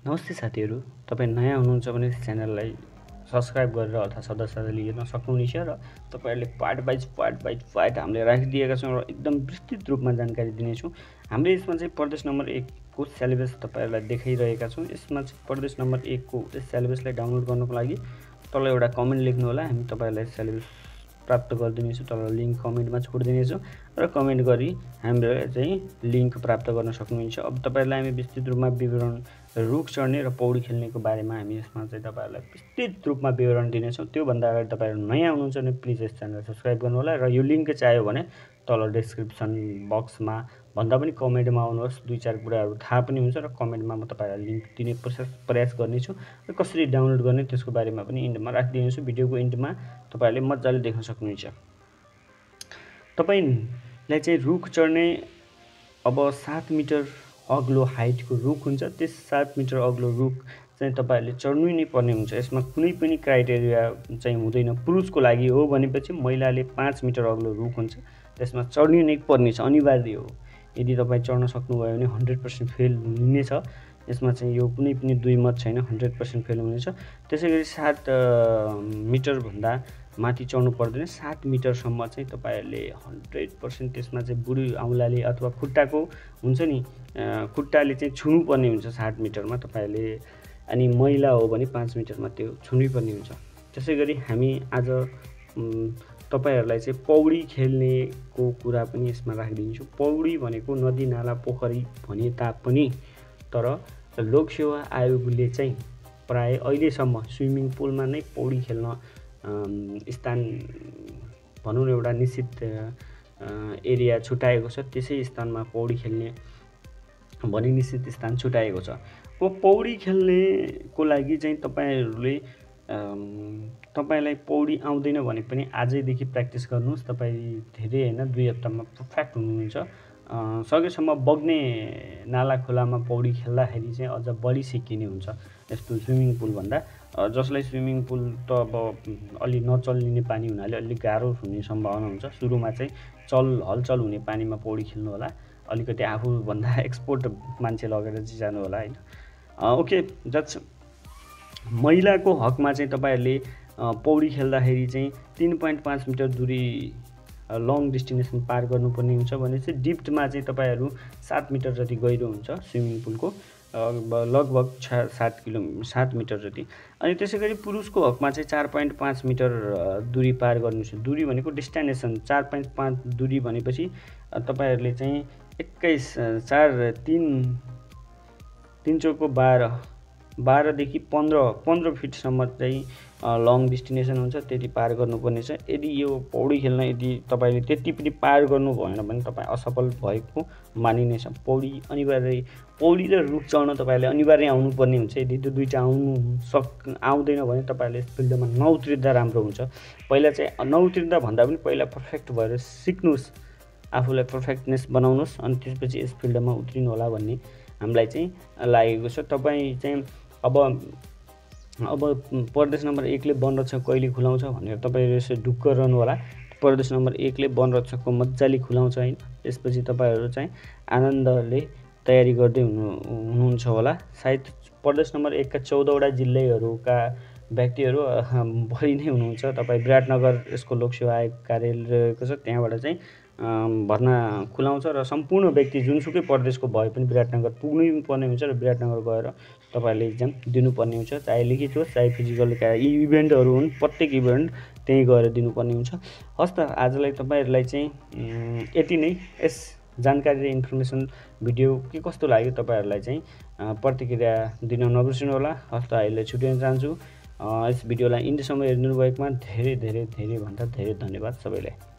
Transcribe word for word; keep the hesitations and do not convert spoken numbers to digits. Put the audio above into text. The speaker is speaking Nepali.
नमस्ते साथीहरु, तपाई नयाँ हुनुहुन्छ भने च्यानललाई सब्स्क्राइब गरेर अथवा सदस्यता लिन सक्नुहुनेछ र तपाईहरुले पार्ट बाइज पार्ट बाइज पार्ट हामीले राखिदिएका छौं र एकदम विस्तृत रूपमा जानकारी दिनेछौं। हामीले यसमा चाहिँ प्रदेश नम्बर एक को सिलेबस तपाईहरुलाई देखाइरहेका छौं। यसमा चाहिँ प्रदेश नम्बर एक को यस सिलेबसलाई डाउनलोड गर्नको लागि तल एउटा कमेन्ट लेख्नु होला। हामी तपाईहरुलाई सिलेबस प्राप्त गरिदिनेछौं। तल लिंक कमेन्टमा छोडिदिनेछौं र कमेन्ट गरी हामीले चाहिँ लिंक प्राप्त गर्न सक्नुहुन्छ। अब तपाईहरुलाई हामी विस्तृत रूपमा विवरण रुख चढ्ने र पौडी खेल्नेको बारेमा हामी यसमा चाहिँ तपाईहरुलाई विस्तृत रूपमा विवरण दिनेछौं। त्यो भन्दा अगाडि तपाईहरु नयाँ हुनुहुन्छ भने प्लिज यस च्यानललाई सब्स्क्राइब गर्नु होला र यो लिंक चाहियो भने तल डिस्क्रिप्सन बक्समा भन्दा पनि कमेन्टमा आउनुहोस्। दुई चार कुराहरु थाहा पनि हुन्छ र कमेन्टमा म तपाईहरुलाई लिंक दिने प्रयास गर्नेछु र कसरी डाउनलोड गर्ने त्यसको बारेमा पनि इन्डमा राखिदिनेछु। भिडियोको इन्डमा तपाईहरुले मज्जाले देख्न सक्नुहुन्छ। तपाईलाई चाहिँ रुख चढ्ने अब सात मिटर अग्लो हाइटको रुख हुन्छ। त्यस सात मिटर अग्लो रुख चाहिँ तपाईहरुले चढ्नु नै पर्ने हुन्छ। यसमा कुनै पनि क्राइटेरिया चाहिँ हुँदैन। पुरुषको लागि हो भनेपछि महिलाले पाँच मिटर अग्लो रुख हुन्छ, त्यसमा चढ्नु नै पर्ने छ, अनिवार्य हो। यदि तपाई चढ्न सक्नुभयो भने हन्ड्रेड पर्सेन्ट फेल हुनेछ। यसमा चाहिँ यो कुनै पनि दुई मत छैन, हन्ड्रेड पर्सेन्ट फेल हुनेछ। त्यसैगरी सात मिटर भन्दा माथि चढ्नु पर्दैन। सात मिटरसम्म चाहिँ तपाईहरुले हन्ड्रेड पर्सेन्ट त्यसमा चाहिँ बुढी औँलाले अथवा खुट्टाको हुन्छ नि, खुट्टाले चाहिँ छुनु पर्ने हुन्छ सात मिटरमा तपाईहरुले। अनि महिला हो भने पाँच मिटरमा त्यो छुनै पर्ने हुन्छ। त्यसैगरी हामी आज तपाईहरुलाई चाहिँ पौडी खेल्नेको कुरा पनि यसमा राखिदिन्छौँ। पौडी भनेको नदी नाला पोखरी भने तापनि तर लोकसेवा आयोगले चाहिँ प्राय अहिलेसम्म स्विमिङ पुलमा नै पौडी खेल्न स्थान भनौँ न एउटा निश्चित एरिया छुटाएको छ। त्यसै स्थानमा पौडी खेल्ने भनी निश्चित स्थान छुटाएको छ। अब पौडी खेल्नेको लागि चाहिँ तपाईहरुले तपाईलाई पौडी आउँदैन भने पनि आजैदेखि प्र्याक्टिस गर्नुहोस्। तपाई धेरै हैन दुई हप्तामा परफेक्ट हुनुहुन्छ। सकेसम्म बग्ने नाला खोलामा पौडी खेल्दाखेरि चाहिँ अझ बढी सिकिने हुन्छ यस्तो स्विमिङ पुल भन्दा। जसलाई स्विमिङ पुल त अब अलि नचल्लिने पानी हुनाले अलि गाह्रो हुने सम्भावना हुन्छ। सुरुमा चाहिँ चल हलचल हुने पानीमा पौडी खेल्नु होला। अलिकति आफू भन्दा एक्सपर्ट मान्छे लगेर चाहिँ जानु होला हैन। ओके जट्स महिलाको हकमा चाहिँ तपाईहरुले पौडी खेल्दाखेरि चाहिँ तीन पोइन्ट पाँच मिटर दूरी लङ डेस्टिनेसन पार गर्नुपर्ने हुन्छ भने चाहिँ डिप्टमा चाहिँ तपाईहरु सात मिटर जति गहिरो हुन्छ स्विमिङ पुलको, लगभग सात किलो सात मिटर जति। अनि त्यसैगरी पुरुषको हकमा चाहिँ चार पोइन्ट पाँच मिटर दूरी पार गर्नुहुन्छ। दूरी भनेको डेस्टिनेसन चार पोइन्ट पाँच दूरी भनेपछि तपाईहरुले चाहिँ एक्काइस चार तीन तीन चौको बाह्र बाह्रदेखि पन्ध्र पन्ध्र फिटसम्म चाहिँ लङ डेस्टिनेसन हुन्छ, त्यति पार गर्नुपर्ने छ। यदि यो पौडी खेल्न यदि तपाईले त्यति पनि पार गर्नु भएन भने तपाई असफल भएको मानिनेछ। पौडी अनिवार्य पौडी र रुख चढ्न तपाईले अनिवार्य आउनुपर्ने हुन्छ। यदि त्यो दुईटा आउनु सक आउँदैन भने तपाईले यस फिल्डमा नउत्रिँदा राम्रो हुन्छ। पहिला चाहिँ नउत्रिँदा भन्दा पनि पहिला परफेक्ट भएर सिक्नुस्, आफूलाई परफेक्टनेस बनाउनुस्, अनि त्यसपछि यस फिल्डमा उत्रिनु होला भन्ने हामीलाई चाहिँ लागेको छ। तपाई चाहिँ अब अब प्रदेश नम्बर एक ले वनरक्षक कहिले खुलाउँछ भनेर तपाईहरु यसो ढुक्क रहनु होला। प्रदेश नम्बर एक ले वनरक्षकको मज्जाले खुलाउँछ हैन। त्यसपछि तपाईहरु चाहिँ आनन्दले तयारी गर्दै हुनु हुनुहुन्छ होला। सायद प्रदेश नम्बर एक का चौध वटा जिल्लाहरूका व्यक्तिहरू बढी नै हुनुहुन्छ। तपाई विराटनगर यसको लोकसेवा आयोग कार्यालय रहेको छ, त्यहाँबाट चाहिँ भर्ना खुलाउँछ र सम्पूर्ण व्यक्ति जुनसुकै प्रदेशको भए पनि विराटनगर पुग्नै पर्ने हुन्छ र विराटनगर गएर तपाईले एक्जाम दिनुपर्ने हुन्छ। चाहे लिखित होस् चाहे फिजिकलका इभेन्टहरू हुन्, प्रत्येक इभेन्ट त्यही गएर दिनुपर्ने हुन्छ। हस् त आजलाई तपाईहरुलाई चाहिँ यति नै। यस जानकारी र इन्फर्मेसन भिडियो के कस्तो लाग्यो तपाईहरुलाई चाहिँ प्रतिक्रिया दिन नबिर्सनु होला। हस् त अहिले छुट्याउन चाहन्छु। यस भिडियोलाई इन्डसम्म हेर्नु भएकोमा धेरै धेरै धेरै भन्दा धेरै धन्यवाद सबैलाई।